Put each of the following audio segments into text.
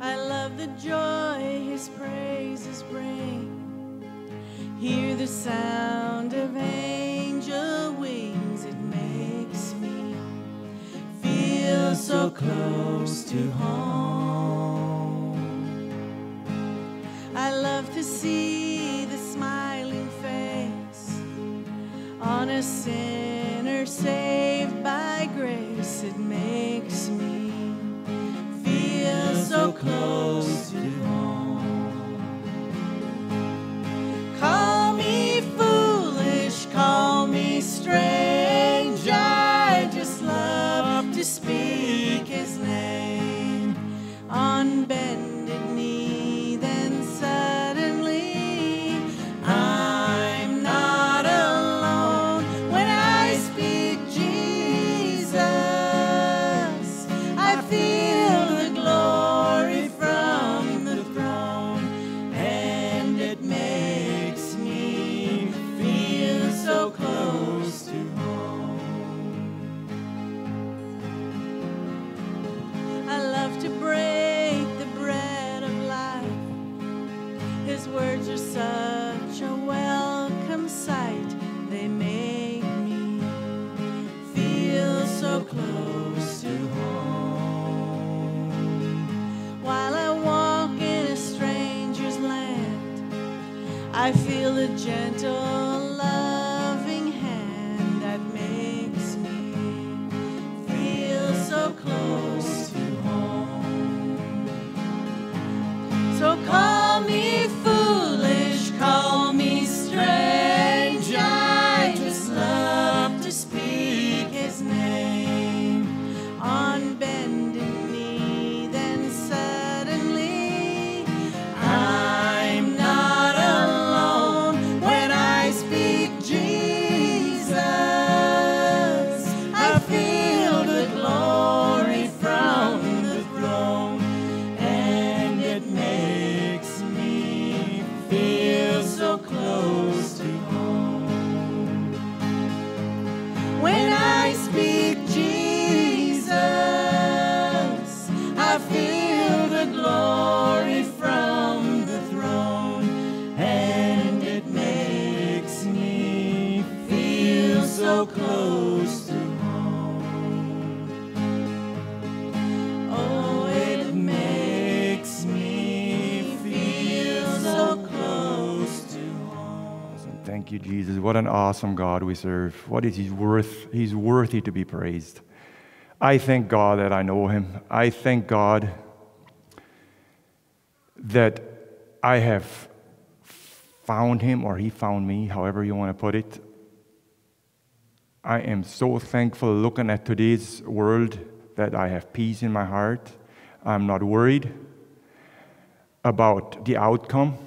I love the joy his praises bring. Hear the sound of angel wings. It makes me feel so close to home. I love to see the smiling face on a sinner saved by grace. It makes me feel so close to home. Call me foolish, call me strange, I just love to speak his name. On bended knee, then suddenly I'm not alone. When I speak Jesus, I feel the glory from the throne, and it makes me feel so close to home. I love to break the bread of life. His words are such a welcome sight. They make me feel so close to home. While I walk in a stranger's land, I feel a gentle, loving hand that makes me feel so close to home. So call me foolish, call me strange, I just love to speak his name. On bended knee, then suddenly I'm not alone. When I speak Jesus, I feel the glory from the throne, and it makes me feel so close to home. When I speak Jesus, I feel the glory from the throne, and it makes me feel so close to home. Oh, it makes me feel so close to home. Thank you, Jesus. What an awesome God we serve. What is He worth? He's worthy to be praised. I thank God that I know Him. I thank God that I have found Him, or He found me, however you want to put it. I am so thankful looking at today's world that I have peace in my heart. I'm not worried about the outcome.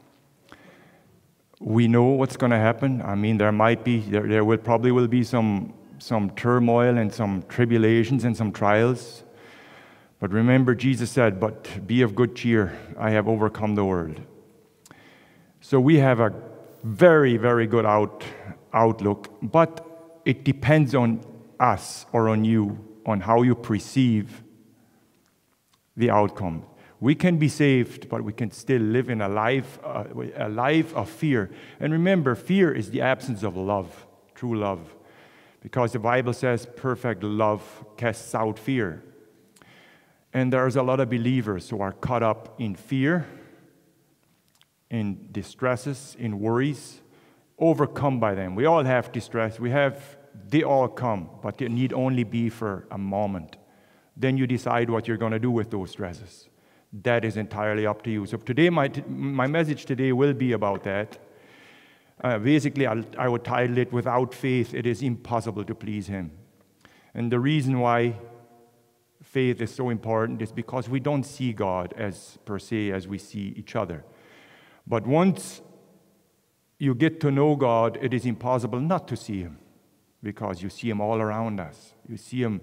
We know what's going to happen. I mean, there will probably be some turmoil and some tribulations and some trials. But remember, Jesus said, "But be of good cheer. I have overcome the world." So we have a very, very good outlook, but it depends on us or on you, on how you perceive the outcome. We can be saved, but we can still live in a life of fear. And remember, fear is the absence of love, true love. Because the Bible says perfect love casts out fear. And there's a lot of believers who are caught up in fear, in distresses, in worries, overcome by them. We all have distress. They all come, but they need only be for a moment. Then you decide what you're going to do with those stresses. That is entirely up to you. So today, my message today will be about that. Basically, I would title it, "Without faith, it is impossible to please Him." And the reason why faith is so important is because we don't see God as per se as we see each other. But once you get to know God, it is impossible not to see Him, because you see Him all around us. You see Him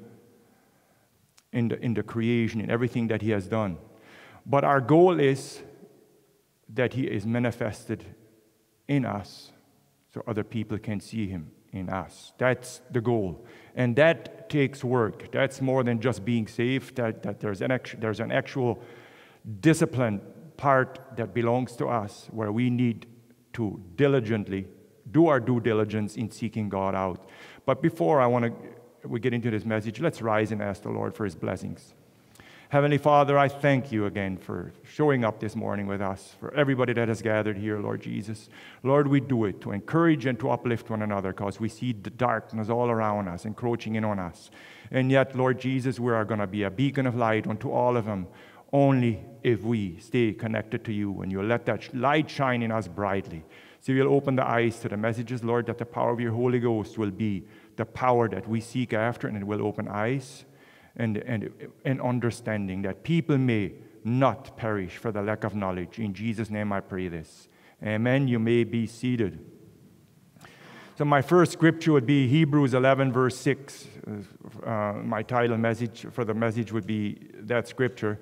in the creation, in everything that He has done. But our goal is that He is manifested in us so other people can see Him in us. That's the goal. And that takes work. That's more than just being saved. That there's an actual discipline part that belongs to us, where we need to diligently do our due diligence in seeking God out. But before we get into this message, let's rise and ask the Lord for his blessings. Heavenly Father, I thank you again for showing up this morning with us, for everybody that has gathered here, Lord Jesus. Lord, we do it to encourage and to uplift one another, because we see the darkness all around us, encroaching in on us. And yet, Lord Jesus, we are going to be a beacon of light unto all of them, only if we stay connected to you, and you'll let that light shine in us brightly. So you'll open the eyes to the messages, Lord, that the power of your Holy Ghost will be the power that we seek after, and it will open eyes and understanding, that people may not perish for the lack of knowledge. In Jesus' name I pray this. Amen. You may be seated. So my first scripture would be Hebrews 11, verse 6. My title message for the message would be that scripture.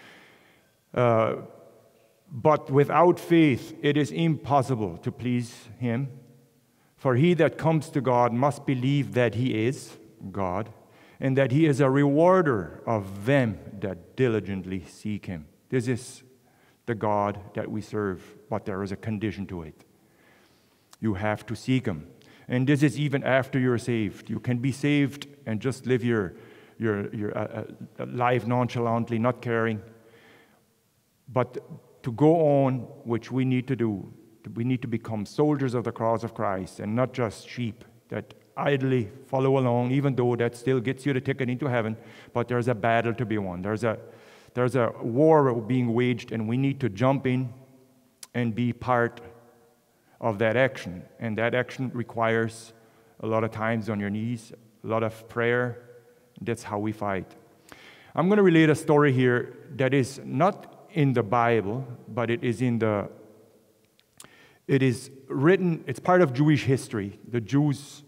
But without faith it is impossible to please him. For he that comes to God must believe that he is God, and that he is a rewarder of them that diligently seek him. This is the God that we serve, but there is a condition to it. You have to seek him. And this is even after you're saved. You can be saved and just live your life nonchalantly, not caring. But to go on, which we need to do, we need to become soldiers of the cross of Christ, and not just sheep that idly follow along, even though that still gets you the ticket into heaven. But there's a battle to be won. There's a war being waged, and we need to jump in and be part of that action. And that action requires a lot of times on your knees, a lot of prayer. That's how we fight. I'm going to relate a story here that is not in the Bible, but it is written, it's part of Jewish history. The Jews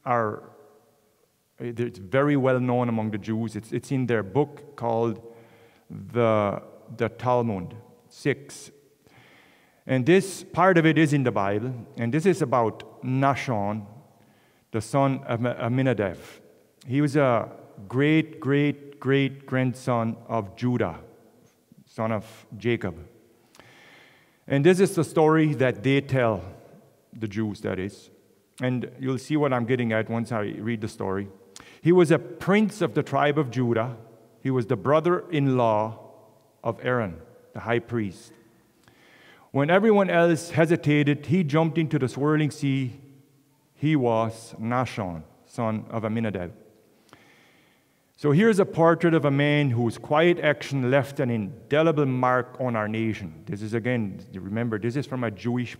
it's very well known among the Jews. It's in their book called the Talmud 6. And this part of it is in the Bible, and this is about Nahshon, the son of Amminadab. He was a great-great-great-grandson of Judah, son of Jacob. And this is the story that they tell, the Jews, that is. And you'll see what I'm getting at once I read the story. He was a prince of the tribe of Judah. He was the brother-in-law of Aaron, the high priest. When everyone else hesitated, he jumped into the swirling sea. He was Nahshon, son of Amminadab. So here's a portrait of a man whose quiet action left an indelible mark on our nation. This is, again, remember, this is from the Jewish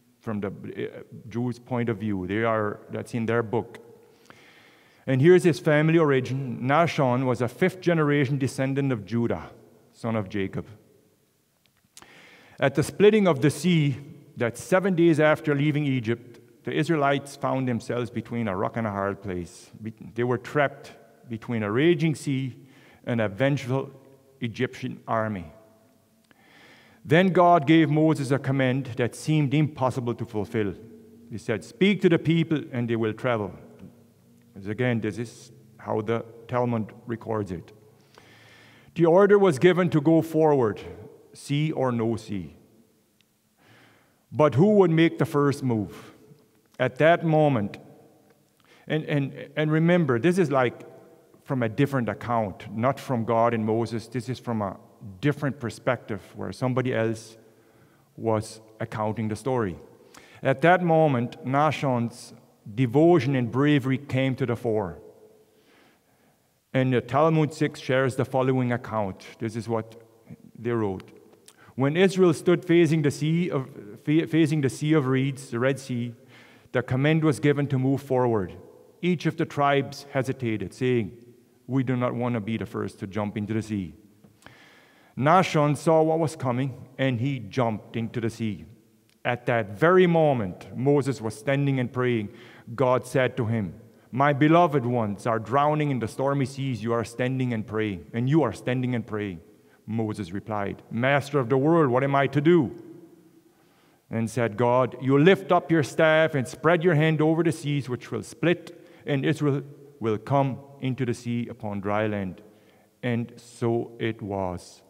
point of view. That's in their book. And here's his family origin. Nahshon was a fifth-generation descendant of Judah, son of Jacob. At the splitting of the sea, that's 7 days after leaving Egypt, the Israelites found themselves between a rock and a hard place. They were trapped between a raging sea and a vengeful Egyptian army. Then God gave Moses a command that seemed impossible to fulfill. He said, "Speak to the people and they will travel." Again, this is how the Talmud records it. The order was given to go forward, sea or no sea. But who would make the first move? At that moment, and remember, this is like from a different account, not from God and Moses. This is from a different perspective where somebody else was accounting the story. At that moment, Nahshon's devotion and bravery came to the fore. And the Talmud 6 shares the following account. This is what they wrote. When Israel stood facing the Sea of Reeds, the Red Sea, the command was given to move forward. Each of the tribes hesitated, saying, "We do not want to be the first to jump into the sea." Nahshon saw what was coming, and he jumped into the sea. At that very moment, Moses was standing and praying. God said to him, "My beloved ones are drowning in the stormy seas. You are standing and praying, and you are standing and praying." Moses replied, "Master of the world, what am I to do?" And said God, "You lift up your staff and spread your hand over the seas, which will split, and Israel will come into the sea upon dry land." And so it was.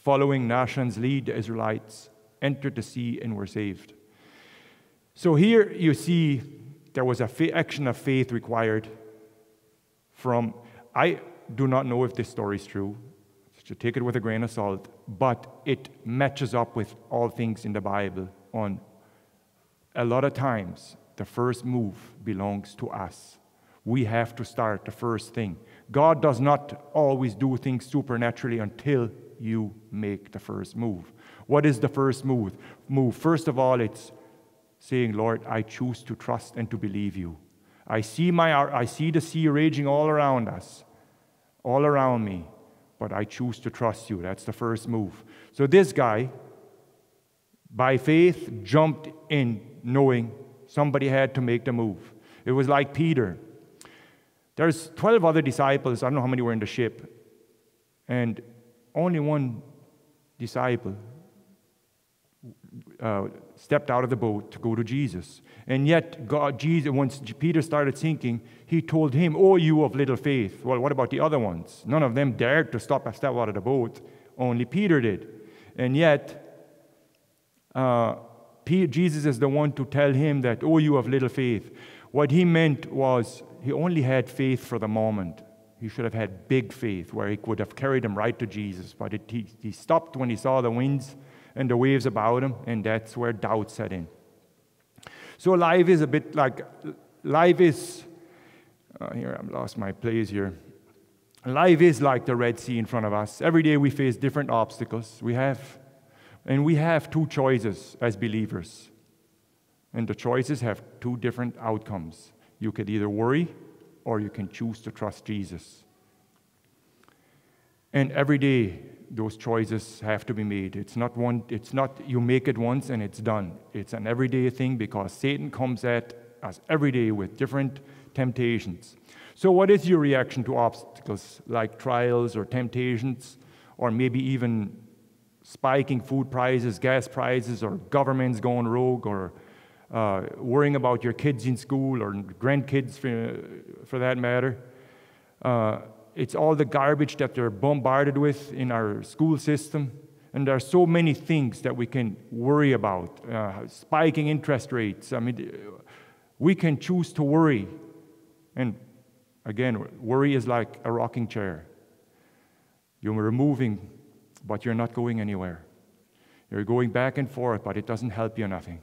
following Nahshon's lead, the Israelites entered the sea and were saved. So here you see there was an action of faith required from, I do not know if this story is true, so take it with a grain of salt, but it matches up with all things in the Bible on a lot of times the first move belongs to us. We have to start the first thing. God does not always do things supernaturally until you make the first move. What is the first move? First of all, it's saying, Lord, I choose to trust and to believe you. I see the sea raging all around us, all around me, but I choose to trust you. That's the first move. So this guy, by faith, jumped in knowing somebody had to make the move. It was like Peter. There's 12 other disciples. I don't know how many were in the ship. And only one disciple stepped out of the boat to go to Jesus. And yet, once Peter started sinking, he told him, "Oh, you of little faith." Well, what about the other ones? None of them dared to step out of the boat. Only Peter did. And yet, Jesus is the one to tell him that, "Oh, you of little faith." What he meant was he only had faith for the moment. He should have had big faith where he could have carried him right to Jesus. But he stopped when he saw the winds and the waves about him, and that's where doubt set in. So life is a bit like, here I've lost my place here. Life is like the Red Sea in front of us. Every day we face different obstacles. We have two choices as believers. And the choices have two different outcomes. You could either worry or you can choose to trust Jesus. And every day those choices have to be made. It's not you make it once and it's done. It's an everyday thing because Satan comes at us every day with different temptations. So what is your reaction to obstacles like trials or temptations, or maybe even spiking food prices, gas prices, or governments going rogue, or worrying about your kids in school or grandkids for that matter? It's all the garbage that they're bombarded with in our school system. And there are so many things that we can worry about. Spiking interest rates. I mean, we can choose to worry. And again, worry is like a rocking chair. You're moving, but you're not going anywhere. You're going back and forth, but it doesn't help you nothing.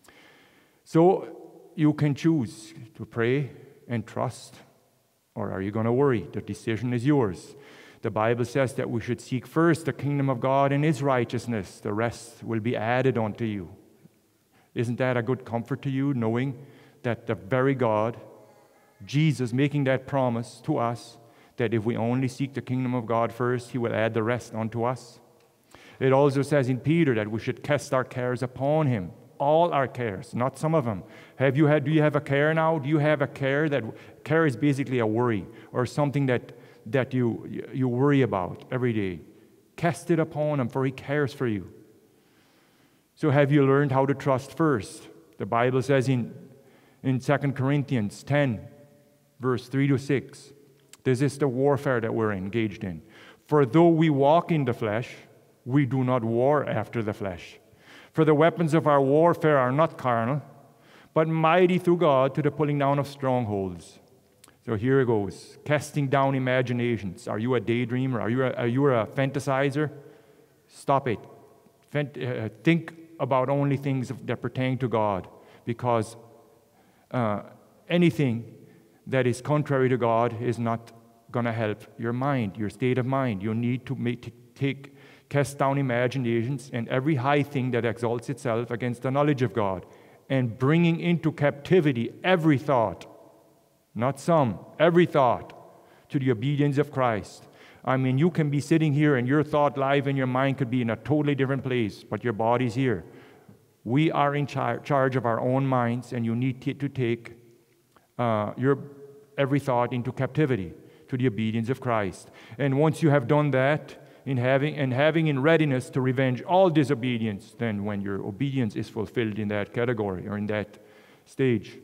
So you can choose to pray and trust, or are you going to worry? The decision is yours. The Bible says that we should seek first the kingdom of God and His righteousness. The rest will be added unto you. Isn't that a good comfort to you, knowing that the very God, Jesus, making that promise to us, that if we only seek the kingdom of God first, He will add the rest unto us? It also says in Peter that we should cast our cares upon Him. All our cares, not some of them. Do you have a care now? Do you have a care? Care is basically a worry or something that you worry about every day. Cast it upon Him, for He cares for you. So have you learned how to trust first? The Bible says in 2 Corinthians 10, verse 3-6, this is the warfare that we're engaged in. For though we walk in the flesh, we do not war after the flesh. For the weapons of our warfare are not carnal, but mighty through God to the pulling down of strongholds. So here it goes. Casting down imaginations. Are you a daydreamer? Are you a fantasizer? Stop it. Think about only things that pertain to God, because anything that is contrary to God is not going to help your mind, your state of mind. You need to cast down imaginations and every high thing that exalts itself against the knowledge of God, and bringing into captivity every thought, not some, every thought, to the obedience of Christ. I mean, you can be sitting here and your thought life and your mind could be in a totally different place, but your body's here. We are in charge of our own minds, and you need to take your every thought into captivity to the obedience of Christ. And once you have done that, having in readiness to revenge all disobedience, then when your obedience is fulfilled in that category or in that stage.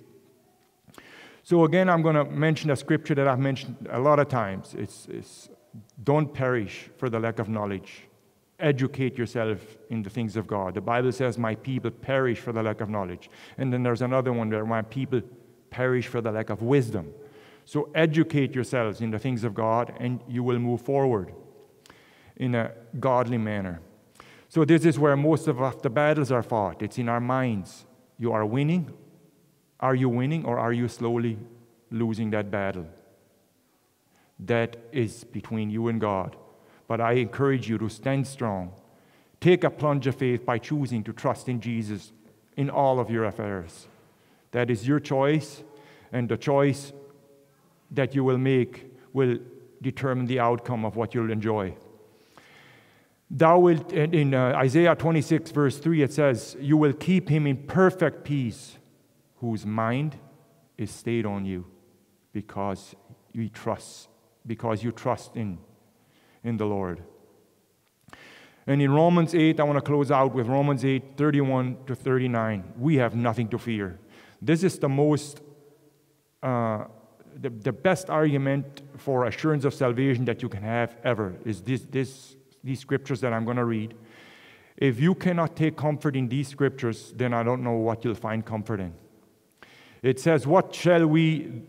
So again, I'm going to mention a scripture that I've mentioned a lot of times. It's don't perish for the lack of knowledge. educate yourself in the things of God. The Bible says, my people perish for the lack of knowledge. And then there's another one where my people perish for the lack of wisdom. So educate yourselves in the things of God, and you will move forward in a godly manner. So this is where most of the battles are fought. It's in our minds. You are winning. Are you winning, or are you slowly losing that battle? That is between you and God. But I encourage you to stand strong. Take a plunge of faith by choosing to trust in Jesus in all of your affairs. That is your choice, and the choice that you will make will determine the outcome of what you'll enjoy. Thou wilt, in Isaiah 26, verse 3, it says, you will keep him in perfect peace, whose mind is stayed on you, because you trust in the Lord. And in Romans 8, I want to close out with Romans 8, 31 to 39. We have nothing to fear. This is the most, the best argument for assurance of salvation that you can have ever, is these scriptures that I'm going to read. If you cannot take comfort in these scriptures, then I don't know what you'll find comfort in. It says, what shall we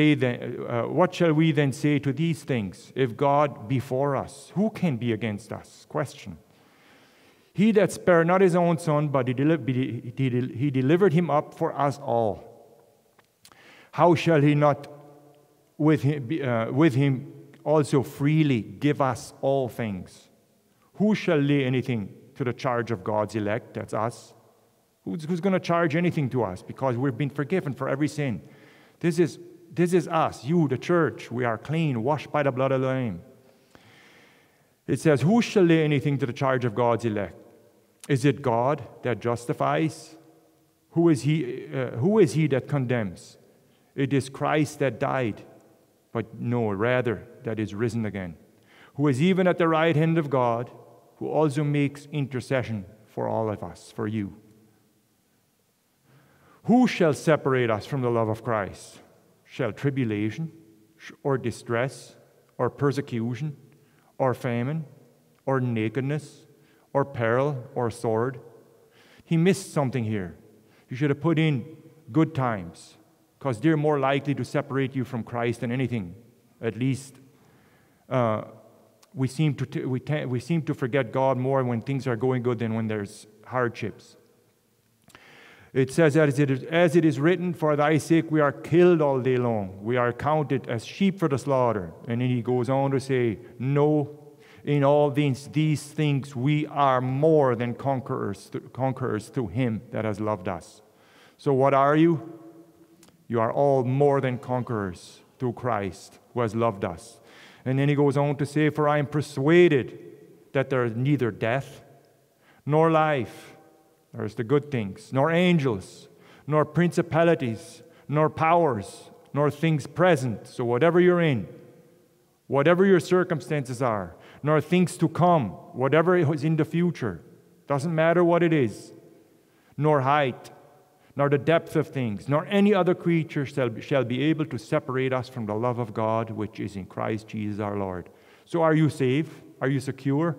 then say to these things? If God be for us, who can be against us? Question. He that spared not his own son, but he delivered him up for us all. How shall he not with him also freely give us all things? Who shall lay anything to the charge of God's elect? That's us. Who's going to charge anything to us? Because we've been forgiven for every sin. This is us, you, the church. We are clean, washed by the blood of the Lamb. It says, who shall lay anything to the charge of God's elect? Is it God that justifies? Who is he that condemns? It is Christ that died, but no, rather that is risen again, who is even at the right hand of God, who also makes intercession for all of us, for you. Who shall separate us from the love of Christ? Shall tribulation, or distress, or persecution, or famine, or nakedness, or peril, or sword? He missed something here. You should have put in good times, because they're more likely to separate you from Christ than anything. At least we seem to forget God more when things are going good than when there's hardships. It says, as it is written, for thy sake we are killed all day long. We are counted as sheep for the slaughter. And then he goes on to say, no, in all these things we are more than conquerors through him that has loved us. So what are you? You are all more than conquerors through Christ who has loved us. And then he goes on to say, for I am persuaded that there is neither death nor life, there's the good things, nor angels, nor principalities, nor powers, nor things present. So whatever you're in, whatever your circumstances are, nor things to come, whatever is in the future, doesn't matter what it is, nor height, nor the depth of things, nor any other creature shall be able to separate us from the love of God, which is in Christ Jesus our Lord. So are you safe? Are you secure?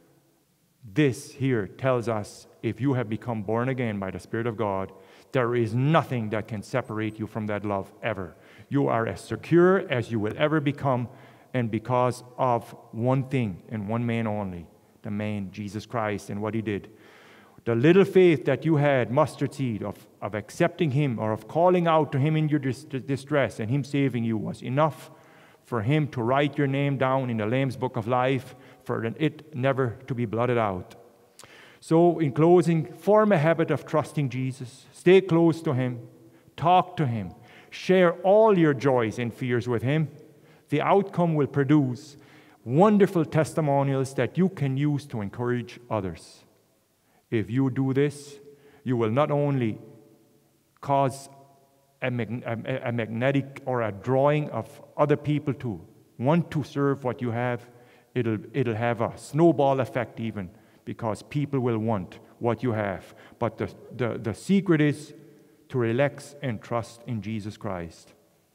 This here tells us, if you have become born again by the Spirit of God, there is nothing that can separate you from that love ever. You are as secure as you will ever become, and because of one thing and one man only, the man Jesus Christ and what he did. The little faith that you had, mustard seed, of accepting him or of calling out to him in your distress and him saving you, was enough for him to write your name down in the Lamb's Book of Life, for it never to be blotted out. So in closing, form a habit of trusting Jesus. Stay close to him. Talk to him. Share all your joys and fears with him. The outcome will produce wonderful testimonials that you can use to encourage others. If you do this, you will not only cause a magnetic or a drawing of other people to want to serve what you have, it'll have a snowball effect even, because people will want what you have. But the secret is to relax and trust in Jesus Christ.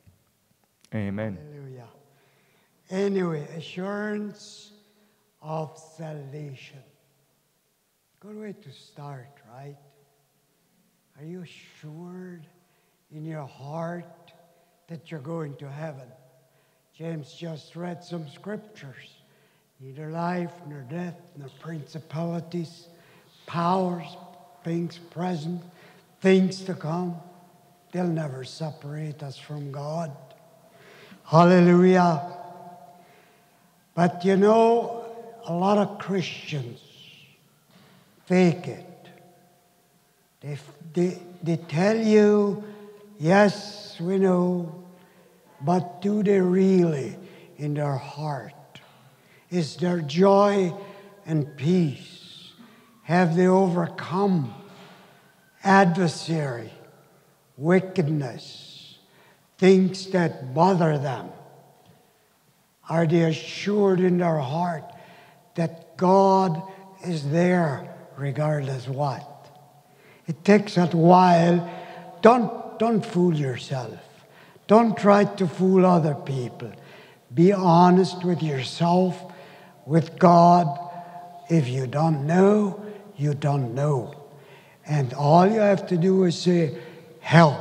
Amen. Hallelujah. Anyway, assurance of salvation. good way to start, right? Are you assured in your heart that you're going to heaven? James just read some scriptures. Neither life, nor death, nor principalities, powers, things present, things to come, they'll never separate us from God. Hallelujah. But you know, a lot of Christians fake it. They tell you, yes, we know, but do they really in their heart? Is there joy and peace? Have they overcome adversary, wickedness, things that bother them? Are they assured in their heart that God is there regardless what? It takes a while. Don't fool yourself. Don't try to fool other people. Be honest with yourself, with God. If you don't know, you don't know. And all you have to do is say, help.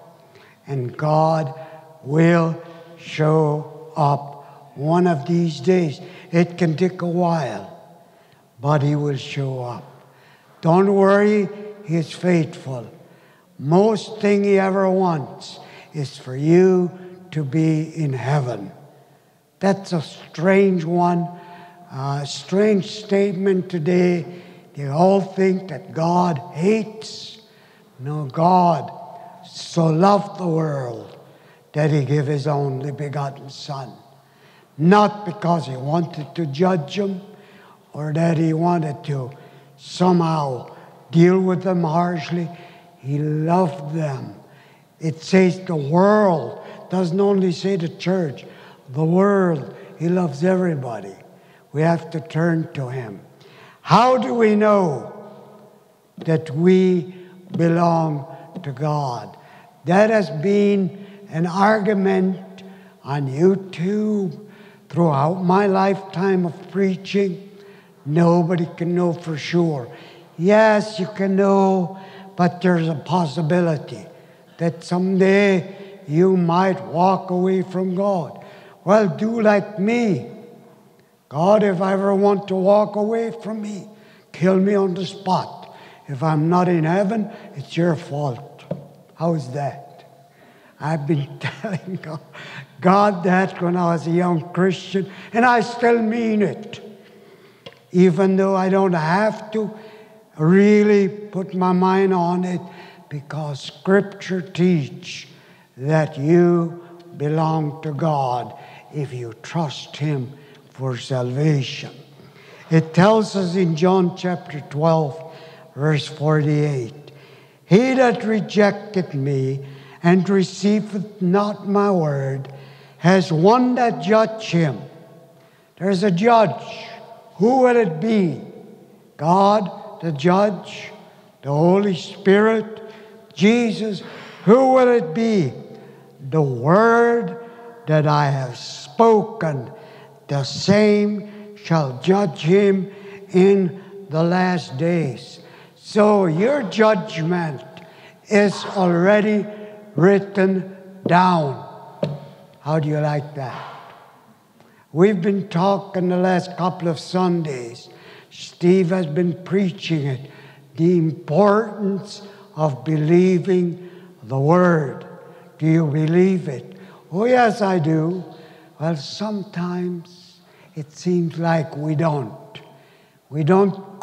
And God will show up one of these days. It can take a while, but He will show up. Don't worry, He is faithful. Most thing He ever wants is for you to be in heaven. That's a strange one, a strange statement today. They all think that God hates. No, God so loved the world that He gave His only begotten Son. Not because He wanted to judge them or that He wanted to somehow deal with them harshly. He loved them. It says the world, doesn't only say the church, the world. He loves everybody. We have to turn to Him. How do we know that we belong to God? That has been an argument on YouTube throughout my lifetime of preaching. Nobody can know for sure. Yes, you can know, but there's a possibility that someday you might walk away from God. Well, do like me. God, if I ever want to walk away from me, kill me on the spot. If I'm not in heaven, it's your fault. How's that? I've been telling God that when I was a young Christian, and I still mean it. Even though I don't have to really put my mind on it, because Scripture teach that you belong to God if you trust Him for salvation. It tells us in John chapter 12, verse 48, He that rejecteth me and receiveth not my word has one that judge him. There's a judge. Who will it be? God, the judge, the Holy Spirit, Jesus. Who will it be? The word that I have spoken, the same shall judge him in the last days. So your judgment is already written down. How do you like that? We've been talking the last couple of Sundays. Steve has been preaching it. The importance of believing the Word. Do you believe it? Oh, yes, I do. Well, sometimes it seems like we don't. We're not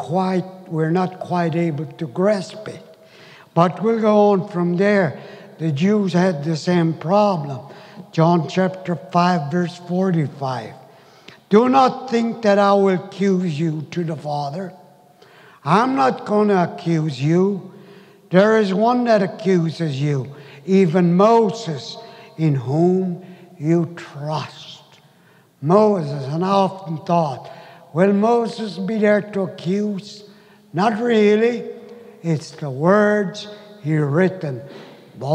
quite able to grasp it. But we'll go on from there. The Jews had the same problem. John chapter 5, verse 45. Do not think that I will accuse you to the Father. I'm not going to accuse you. There is one that accuses you, even Moses, in whom you trust. Moses, and I often thought, will Moses be there to accuse? Not really. It's the words he written, the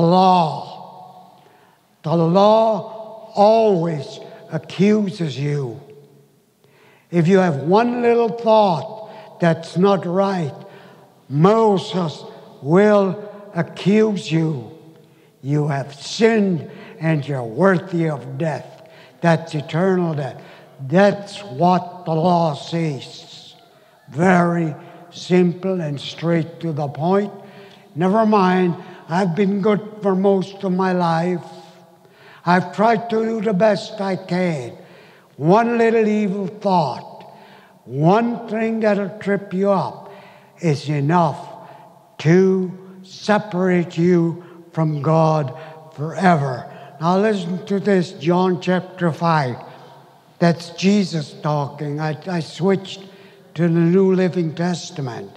law. The law always accuses you. If you have one little thought that's not right, Moses will accuse you. You have sinned and you're worthy of death. That's eternal death. That's what the law says. Very simple and straight to the point. Never mind, I've been good for most of my life. I've tried to do the best I can. One little evil thought, one thing that'll trip you up is enough to separate you from God forever. Now listen to this, John chapter 5. That's Jesus talking. I switched to the New Living Testament.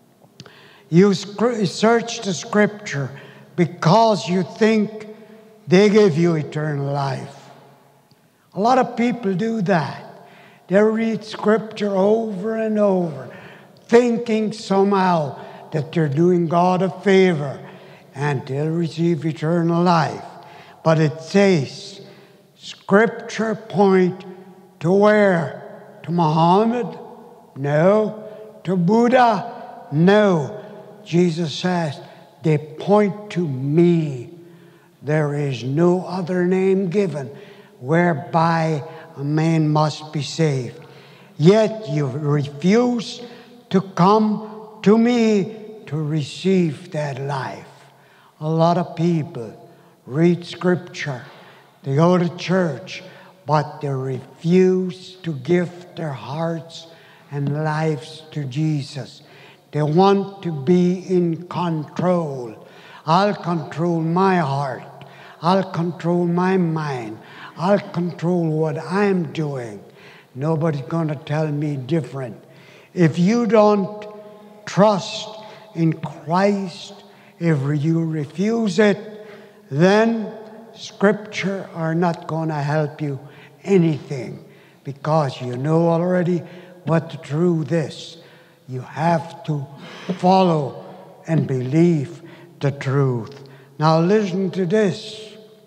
You search the Scripture because you think they give you eternal life. A lot of people do that. They read Scripture over and over, thinking somehow that they're doing God a favor and they'll receive eternal life. But it says, Scripture point to where? To Muhammad? No. To Buddha? No. Jesus says, they point to me. There is no other name given whereby a man must be saved. Yet you refuse to come to me to receive that life. A lot of people read Scripture, they go to church, but they refuse to give their hearts and lives to Jesus. They want to be in control. I'll control my heart. I'll control my mind. I'll control what I'm doing. Nobody's going to tell me different. If you don't trust in Christ, if you refuse it, then Scripture are not going to help you anything, because you know already what the truth is. You have to follow and believe the truth. Now listen to this.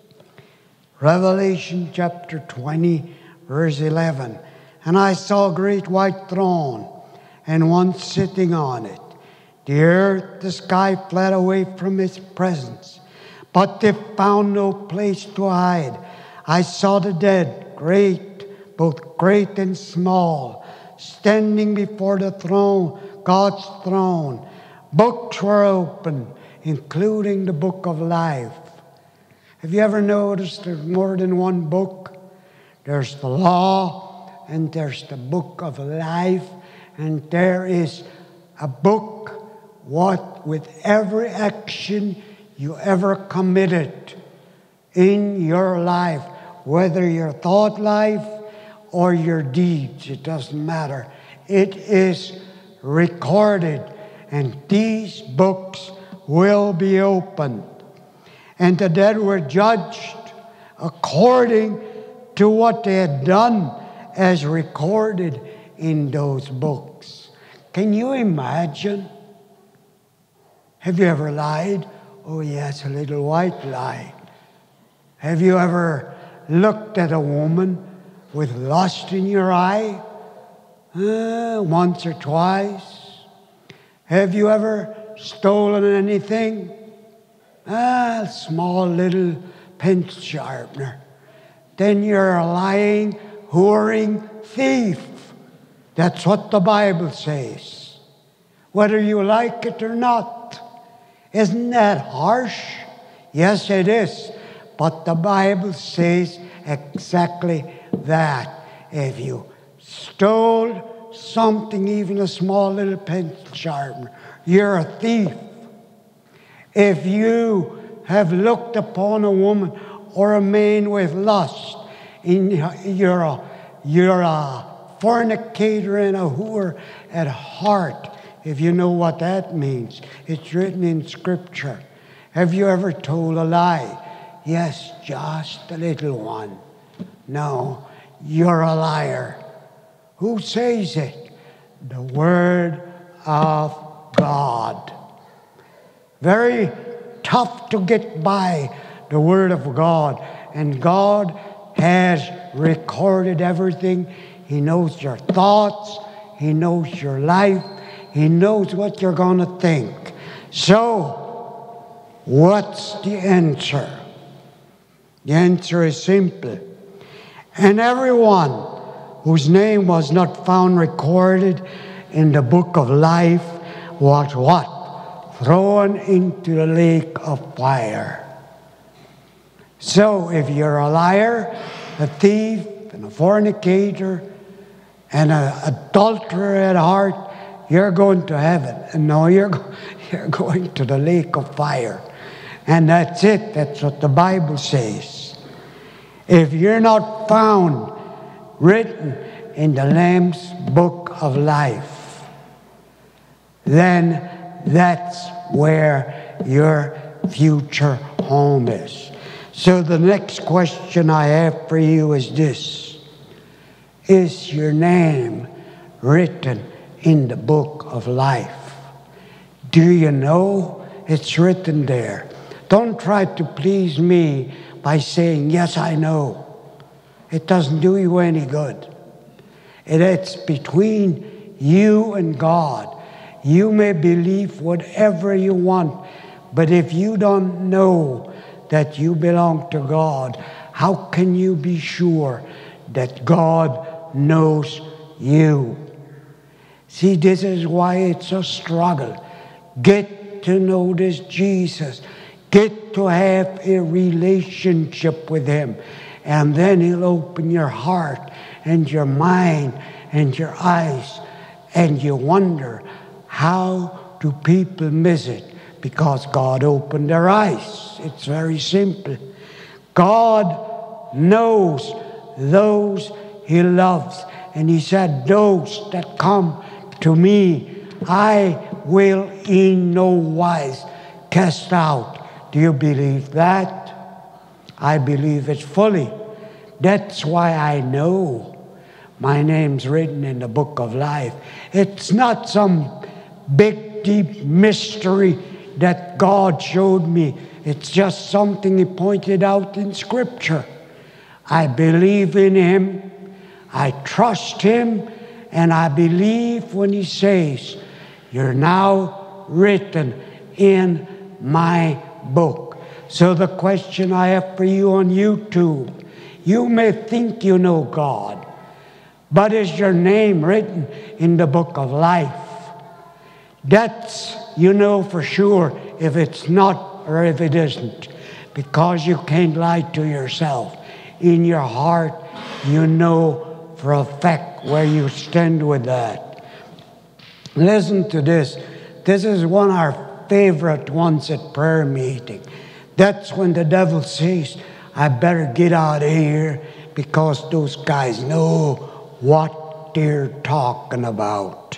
Revelation chapter 20, verse 11. And I saw a great white throne, and one sitting on it. The earth, the sky fled away from its presence, but they found no place to hide. I saw the dead, great, both great and small, standing before the throne, God's throne. Books were open, including the book of life. Have you ever noticed there's more than one book? There's the law, and there's the book of life, and there is a book with every action you ever committed in your life, whether your thought life or your deeds, it doesn't matter. It is recorded, and these books will be opened. And the dead were judged according to what they had done as recorded in those books. Can you imagine? Have you ever lied? Oh yes, a little white lie. Have you ever looked at a woman with lust in your eye? Once or twice. Have you ever stolen anything? A small little pencil sharpener. Then you're a lying, whoring thief. That's what the Bible says. Whether you like it or not. Isn't that harsh? Yes, it is. But the Bible says exactly that. If you stole something, even a small little pencil sharpener, you're a thief. If you have looked upon a woman or a man with lust, you're a fornicator and a whore at heart. If you know what that means, it's written in Scripture. Have you ever told a lie? Yes, just a little one. No, you're a liar. Who says it? The Word of God. Very tough to get by the Word of God. And God has recorded everything. He knows your thoughts. He knows your life. He knows what you're going to think. So, what's the answer? The answer is simple. And everyone whose name was not found recorded in the book of life was what? Thrown into the lake of fire. So if you're a liar, a thief, and a fornicator, and an adulterer at heart, you're going to heaven. And no, you're going to the lake of fire. And that's it. That's what the Bible says. If you're not found written in the Lamb's book of life, then that's where your future home is. So the next question I have for you is this. Is your name written in the book of life? Do you know it's written there? Don't try to please me by saying, yes, I know. It doesn't do you any good. It's between you and God. You may believe whatever you want, but if you don't know that you belong to God, how can you be sure that God knows you? See, this is why it's a struggle. Get to know this Jesus. Get to have a relationship with Him. And then He'll open your heart and your mind and your eyes. And you wonder, how do people miss it? Because God opened their eyes. It's very simple. God knows those He loves. And He said, those that come to me, I will in no wise cast out. Do you believe that? I believe it fully. That's why I know my name's written in the book of life. It's not some big, deep mystery that God showed me. It's just something He pointed out in Scripture. I believe in Him. I trust Him. And I believe when He says, you're now written in my book. So the question I have for you on YouTube, you may think you know God, but is your name written in the book of life? That's, you know for sure if it's not or if it isn't, because you can't lie to yourself. In your heart, you know for a fact where you stand with that. Listen to this. This is one of our favorite ones at prayer meeting. That's when the devil says, I better get out of here because those guys know what they're talking about.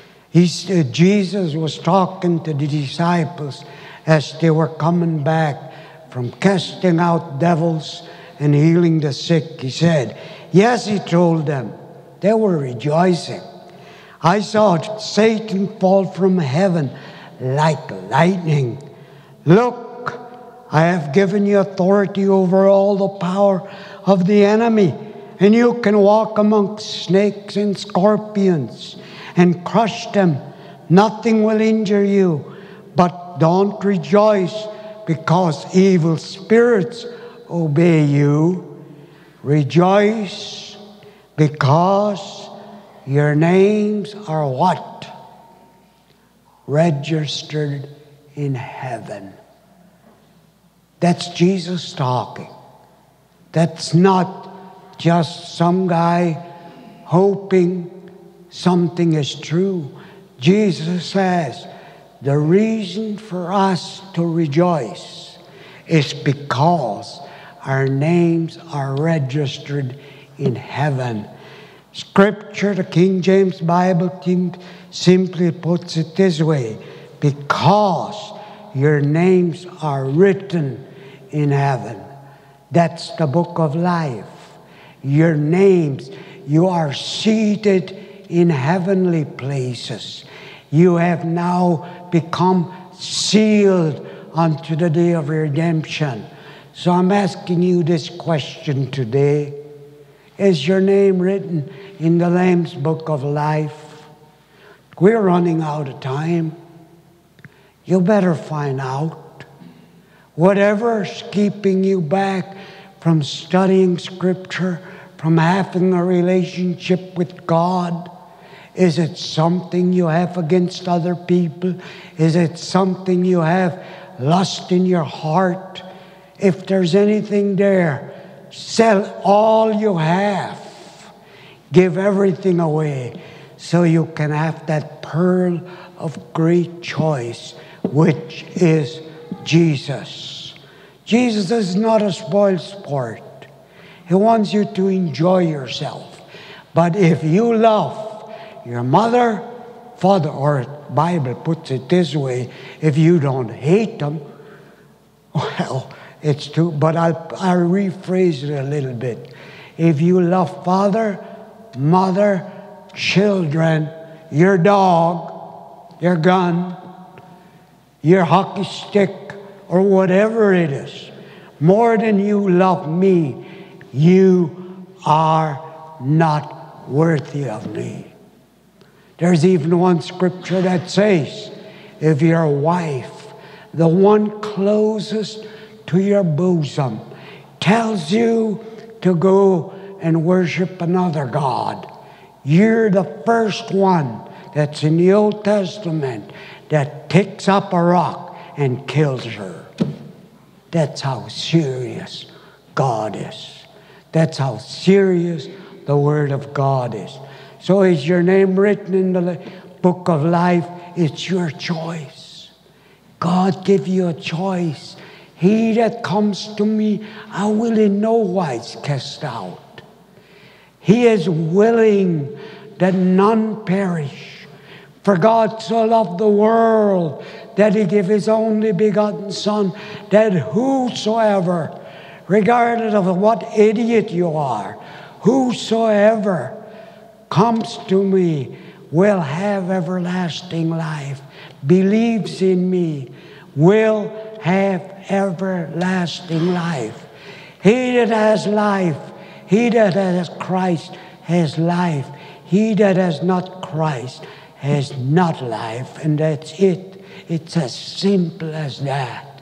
Jesus was talking to the disciples as they were coming back from casting out devils and healing the sick. He said, yes, He told them. They were rejoicing. I saw Satan fall from heaven like lightning. Look, I have given you authority over all the power of the enemy, and you can walk amongst snakes and scorpions and crush them. Nothing will injure you, but don't rejoice because evil spirits obey you. Rejoice because your names are what? Registered in heaven. That's Jesus talking. That's not just some guy hoping something is true. Jesus says the reason for us to rejoice is because our names are registered in heaven. Scripture, the King James Bible simply puts it this way: because your names are written in heaven. That's the book of life. Your names, you are seated in heavenly places. You have now become sealed unto the day of redemption. So I'm asking you this question today. Is your name written in the Lamb's book of life? We're running out of time. You better find out. Whatever's keeping you back from studying Scripture, from having a relationship with God, is it something you have against other people? Is it something you have lust in your heart? If there's anything there, sell all you have. Give everything away so you can have that pearl of great choice, which is Jesus. Jesus is not a spoiled sport. He wants you to enjoy yourself. But if you love your mother, father, or Bible puts it this way, if you don't hate them, well, it's too, but I'll rephrase it a little bit. If you love father, mother, children, your dog, your gun, your hockey stick, or whatever it is, more than you love me, you are not worthy of me. There's even one scripture that says, if your wife, the one closest to your bosom, tells you to go and worship another god, you're the first one that's in the Old Testament that picks up a rock and kills her. That's how serious God is. That's how serious the Word of God is. So is your name written in the book of life? It's your choice. God give you a choice. He that comes to me, I will in no wise cast out. He is willing that none perish. For God so loved the world that He gave His only begotten Son, that whosoever, regardless of what idiot you are, whosoever comes to me will have everlasting life, believes in me, will have everlasting life. He that has life, he that has Christ has life. He that has not Christ has not life. And that's it. It's as simple as that.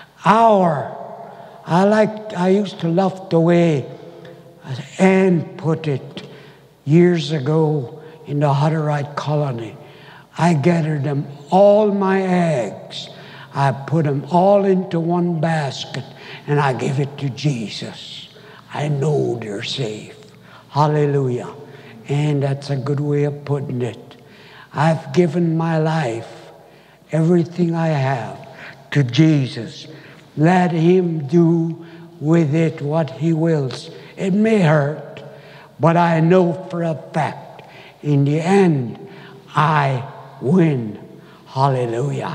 I used to love the way Anne put it years ago in the Hutterite colony. I gathered them, all my eggs. I put them all into one basket and I give it to Jesus. I know they're safe. Hallelujah. And that's a good way of putting it. I've given my life, everything I have, to Jesus. Let Him do with it what He wills. It may hurt, but I know for a fact, in the end, I win. Hallelujah.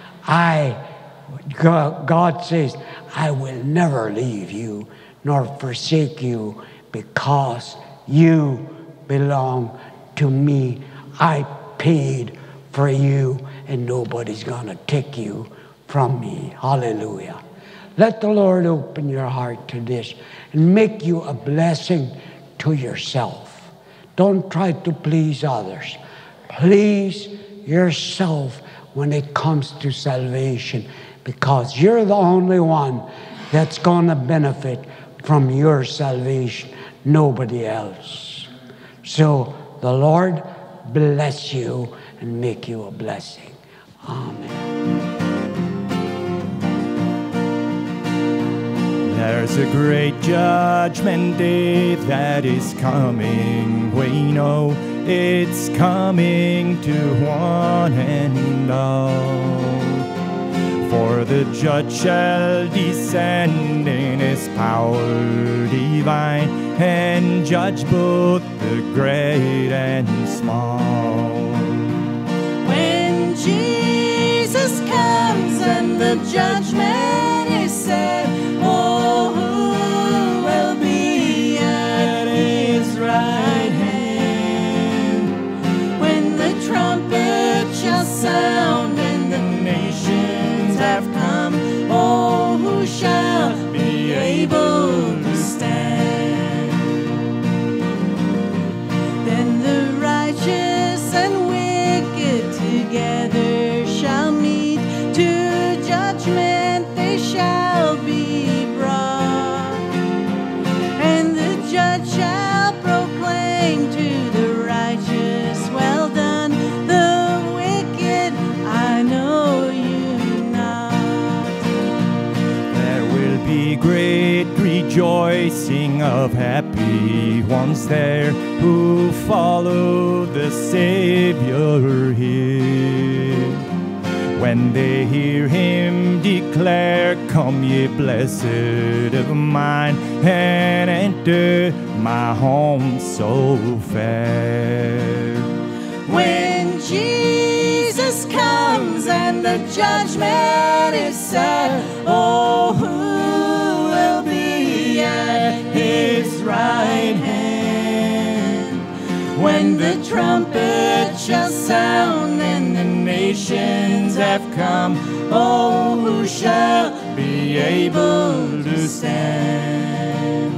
God says, I will never leave you nor forsake you, because you belong to me. I paid for you, and nobody's going to take you from me. Hallelujah. Let the Lord open your heart to this and make you a blessing to yourself. Don't try to please others. Please yourself when it comes to salvation, because you're the only one that's going to benefit from your salvation, nobody else. So the Lord bless you and make you a blessing. Amen. There's a great judgment day that is coming. We know it's coming to one and all. For the judge shall descend in His power divine, and judge both the great and small. When Jesus comes and the judgment is set, oh, who will be at His right hand? When the trumpet shall sound and the nations have come, oh, who shall be able to stand? Then the righteous and wicked rejoicing of happy ones there who follow the Savior here. When they hear him declare, "Come ye blessed of mine, and enter my home so fair." When Jesus comes and the judgment is set, oh, who will be at his right hand? When the trumpet shall sound and the nations have come, oh, who shall be able to stand?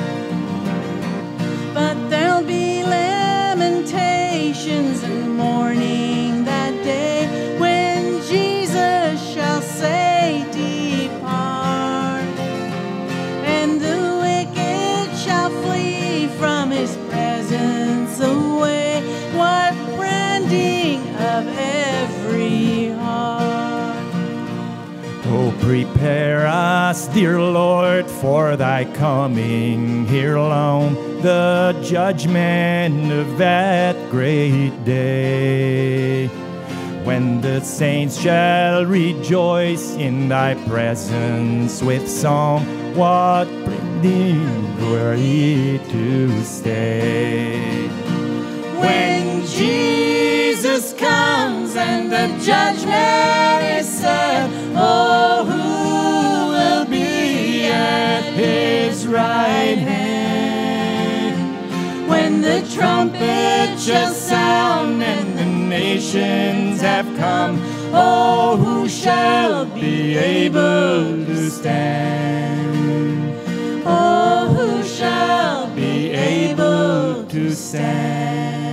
But there'll be lamentations and mourning that day, when Jesus shall say, "Depart," and the wicked shall flee from his presence away. What branding of every heart! Oh, prepare us, dear Lord, for thy coming here alone, the judgment of that great day, when the saints shall rejoice in thy presence with song. What bringing glory to stay. When Jesus comes and the judgment is set, oh, who will be at his right hand? When the trumpet shall sound and the nations have come, oh, who shall be able to stand? Oh, who shall be able to stand?